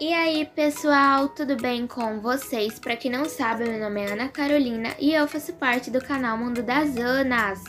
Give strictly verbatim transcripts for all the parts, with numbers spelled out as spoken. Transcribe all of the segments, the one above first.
E aí pessoal, tudo bem com vocês? Pra quem não sabe, meu nome é Ana Carolina e eu faço parte do canal Mundo das Anas.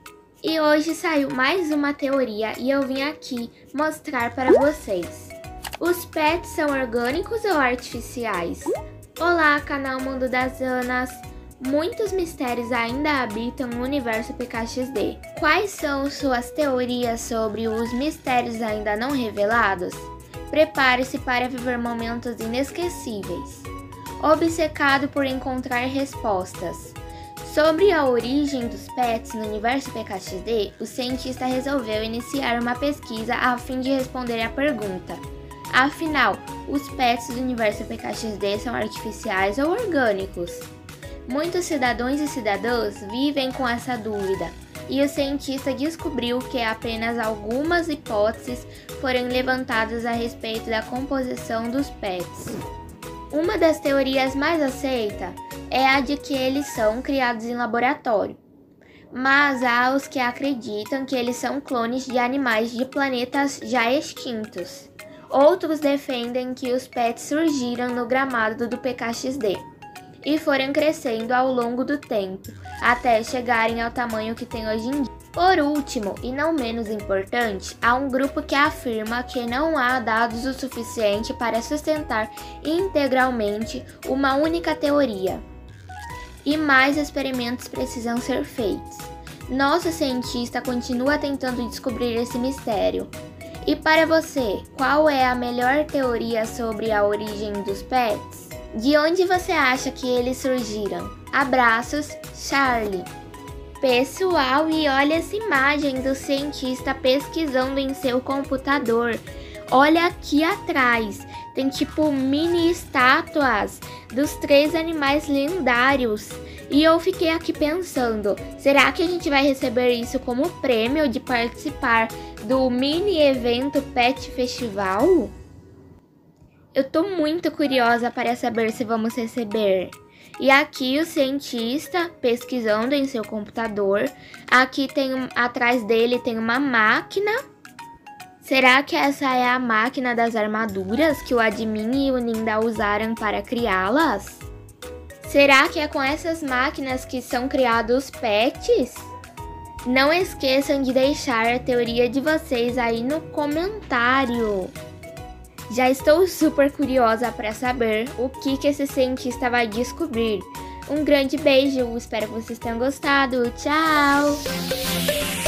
E hoje saiu mais uma teoria e eu vim aqui mostrar para vocês. Os pets são orgânicos ou artificiais? Olá, canal Mundo das Anas! Muitos mistérios ainda habitam o universo P K X D. Quais são suas teorias sobre os mistérios ainda não revelados? Prepare-se para viver momentos inesquecíveis. Obcecado por encontrar respostas. Sobre a origem dos pets no universo P K X D, o cientista resolveu iniciar uma pesquisa a fim de responder à pergunta. Afinal, os pets do universo P K X D são artificiais ou orgânicos? Muitos cidadãos e cidadãs vivem com essa dúvida, e o cientista descobriu que apenas algumas hipóteses foram levantadas a respeito da composição dos pets. Uma das teorias mais aceitas é a de que eles são criados em laboratório, mas há os que acreditam que eles são clones de animais de planetas já extintos. Outros defendem que os pets surgiram no gramado do P K X D e foram crescendo ao longo do tempo, até chegarem ao tamanho que tem hoje em dia. Por último, e não menos importante, há um grupo que afirma que não há dados o suficiente para sustentar integralmente uma única teoria, e mais experimentos precisam ser feitos. Nosso cientista continua tentando descobrir esse mistério. E para você, qual é a melhor teoria sobre a origem dos pets? De onde você acha que eles surgiram? Abraços, Charlie. Pessoal, e olha essa imagem do cientista pesquisando em seu computador. Olha aqui atrás, tem tipo mini estátuas dos três animais lendários. E eu fiquei aqui pensando, será que a gente vai receber isso como prêmio de participar do mini evento Pet Festival? Eu tô muito curiosa para saber se vamos receber. E aqui o cientista pesquisando em seu computador. Aqui tem um, atrás dele tem uma máquina. Será que essa é a máquina das armaduras que o Admin e o Ninda usaram para criá-las? Será que é com essas máquinas que são criados pets? Não esqueçam de deixar a teoria de vocês aí no comentário. Já estou super curiosa para saber o que, que esse cientista vai descobrir. Um grande beijo, espero que vocês tenham gostado. Tchau!